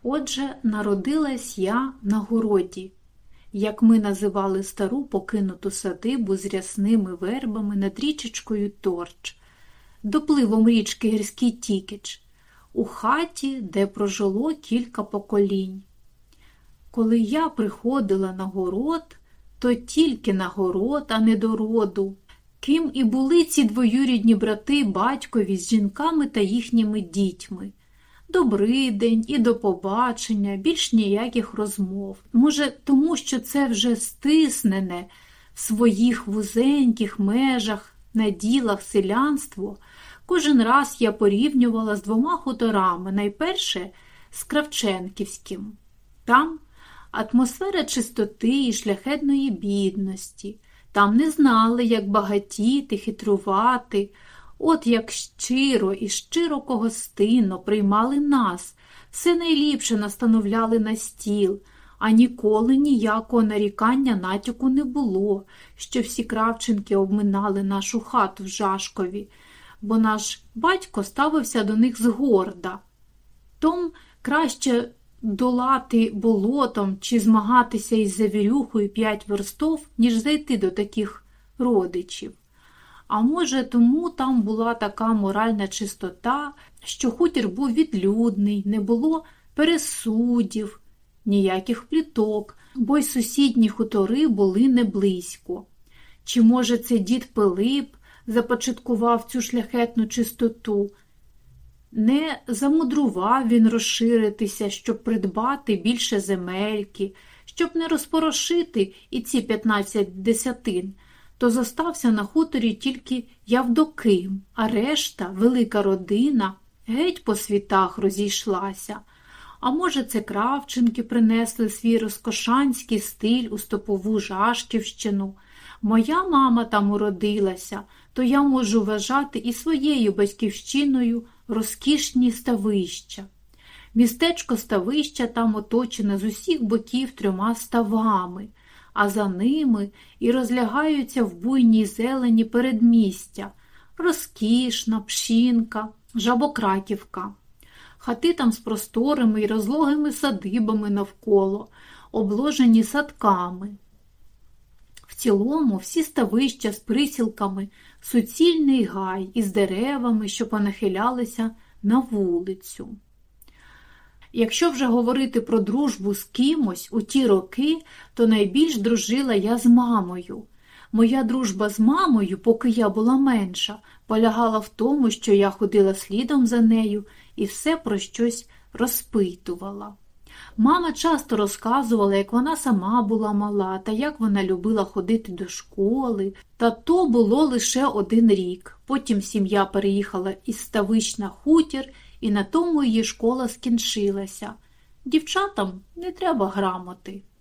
Отже, народилась я на городі, як ми називали стару покинуту садибу з рясними вербами над річечкою Торч, допливом річки Гірський Тікич, у хаті, де прожило кілька поколінь. Коли я приходила на город, то тільки на город, а не до роду. Ким і були ці двоюрідні брати батькові з жінками та їхніми дітьми. Добрий день і до побачення, більш ніяких розмов. Може, тому що це вже стиснене в своїх вузеньких межах, на ділах селянство. Кожен раз я порівнювала з двома хуторами, найперше з Кравченківським. Там атмосфера чистоти і шляхетної бідності. Там не знали, як багатіти, хитрувати. От як щиро і щироко гостинно приймали нас, все найліпше настановляли на стіл, а ніколи ніякого нарікання натяку не було, що всі Кравченки обминали нашу хату в Жашкові, бо наш батько ставився до них згорда. Том краще долати болотом чи змагатися із завірюхою 5 верстов, ніж зайти до таких родичів. А може, тому там була така моральна чистота, що хутір був відлюдний, не було пересудів, ніяких пліток, бо й сусідні хутори були не близько. Чи, може, це дід Пилип започаткував цю шляхетну чистоту? Не замудрував він розширитися, щоб придбати більше земельки, щоб не розпорошити і ці 15 десятин, то зостався на хуторі тільки Явдоким, а решта, велика родина, геть по світах розійшлася. А може, це Кравченки принесли свій розкошанський стиль у стопову Жашківщину. Моя мама там уродилася, то я можу вважати і своєю батьківщиною розкішні ставища. Містечко Ставища там оточене з усіх боків 3 ставами, а за ними і розлягаються в буйній зелені передмістя – Розкішна, Пшінка, Жабократівка. Хати там з просторими і розлогими садибами навколо, обложені садками. В цілому всі ставища з присілками – суцільний гай із деревами, що понахилялися на вулицю. Якщо вже говорити про дружбу з кимось у ті роки, то найбільш дружила я з мамою. Моя дружба з мамою, поки я була менша, полягала в тому, що я ходила слідом за нею і все про щось розпитувала. Мама часто розказувала, як вона сама була мала, та як вона любила ходити до школи. Та то було лише 1 рік. Потім сім'я переїхала із Ставищ на хутір, і на тому її школа скінчилася. Дівчатам не треба грамоти.